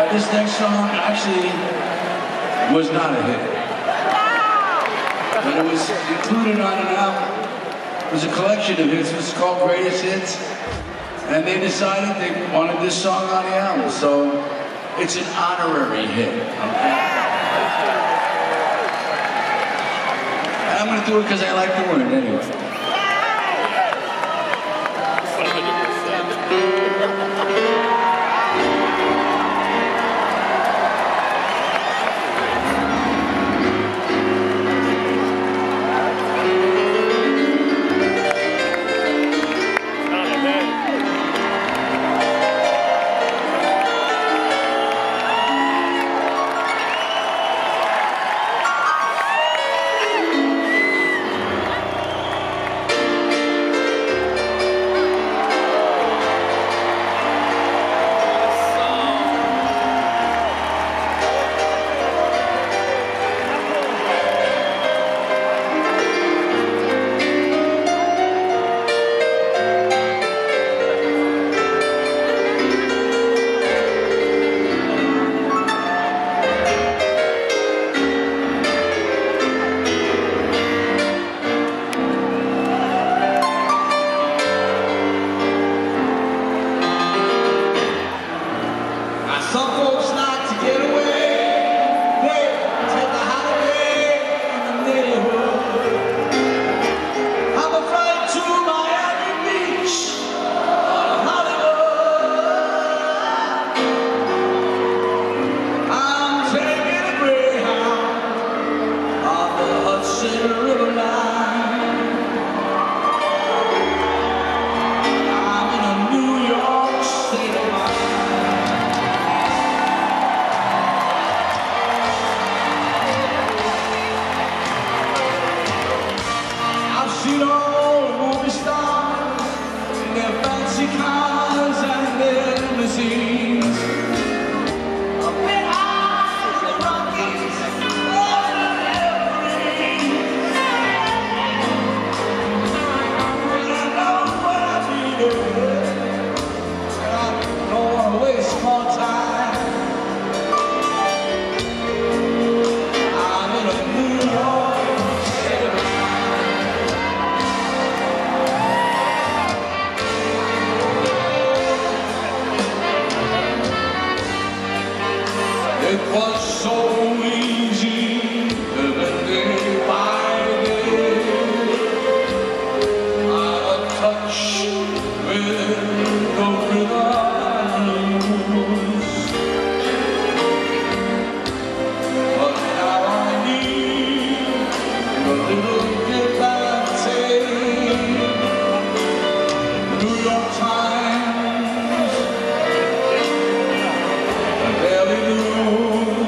This next song actually was not a hit. But it was included on an album. It was a collection of hits. It was called Greatest Hits. And they decided they wanted this song on the album. So it's an honorary hit. Okay? And I'm going to do it because I like the word anyway. Some folks like to get away, they take a holiday in the neighborhood. I'm afraid to Miami Beach or Hollywood. I'm taking a Greyhound on the Hudson River line. I'm in a New York state of mind. Seen all the movie stars in their fancy cars and their limousines. I've been out in the Rockies and over the Everglades. But I know what I needed, and I don't want to waste more time. I'm in a New York state of mind. It was so easy living day by day, out of touch with the rhythms. But now I need a little give and take. New York Times, Daily News.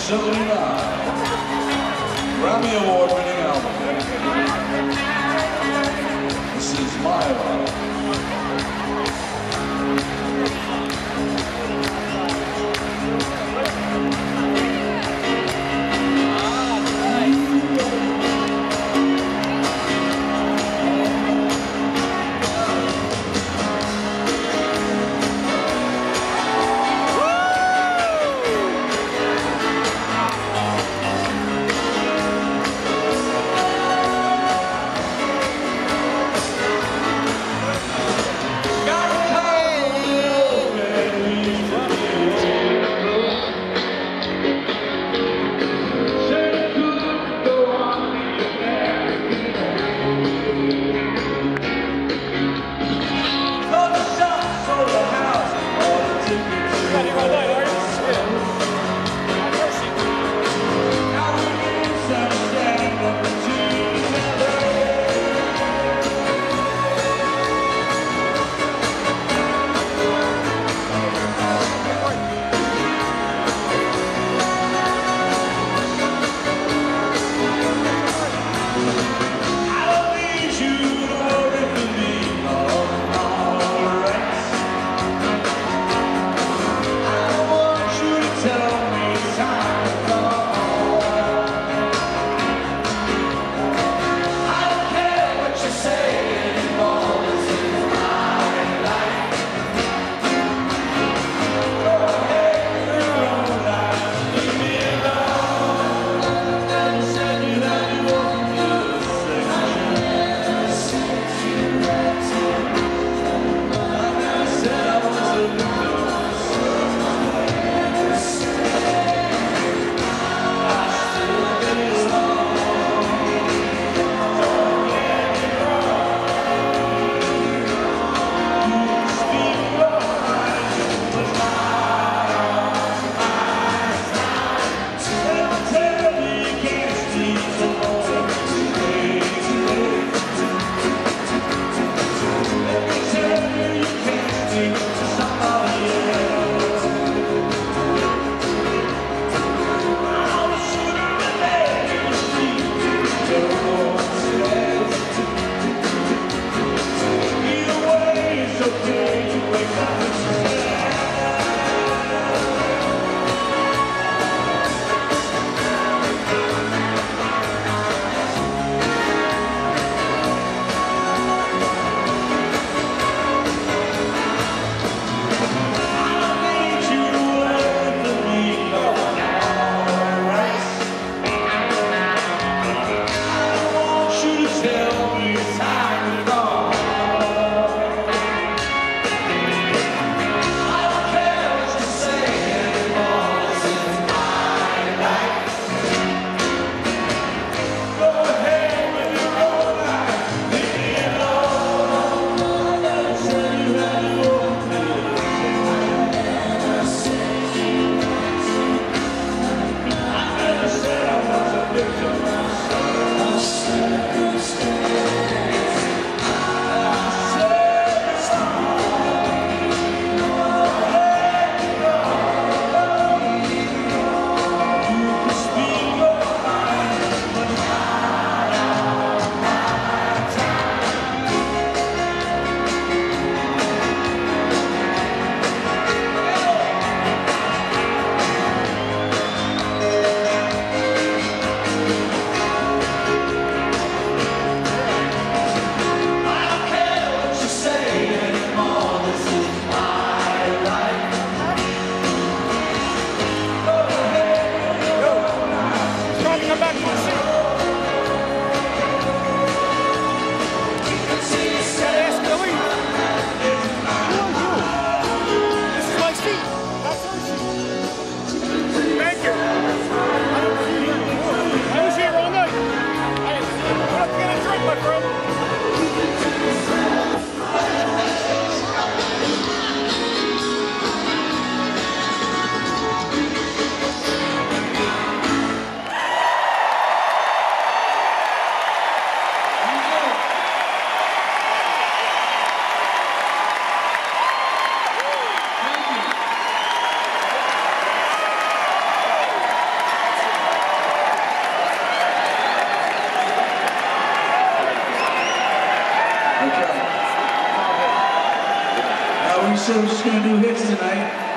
79. Grammy Award-winning album dedicated. This is My Love. Okay. We said we're just going to do hits tonight.